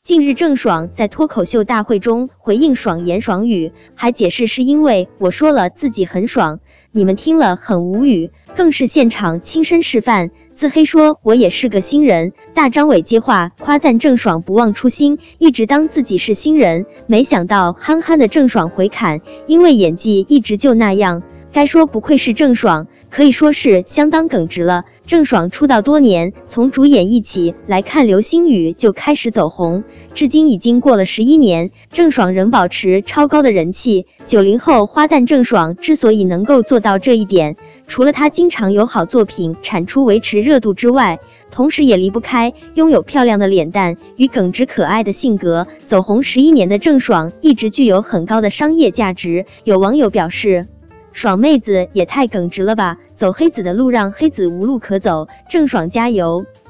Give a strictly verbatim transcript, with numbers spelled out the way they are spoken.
近日郑爽在脱口秀大会中回应爽言爽语，还解释是因为我说了自己很爽，你们听了很无语，更是现场亲身示范，自黑说我也是个新人。大张伟接话夸赞郑爽不忘初心，一直当自己是新人，没想到憨憨的郑爽回砍，因为演技一直就那样，该说不愧是郑爽，可以说是相当耿直了。郑爽出道多年，从主演一起来看流星雨就开始走红，至今已经过了十一年，郑爽仍保持超高的人气。九零后花旦郑爽之所以能够做到这一点，除了她经常有好作品产出维持热度之外，同时也离不开拥有漂亮的脸蛋与耿直可爱的性格。走红十一年的郑爽一直具有很高的商业价值，有网友表示，爽妹子也太耿直了吧，走黑子的路让黑子无路可走，郑爽加油。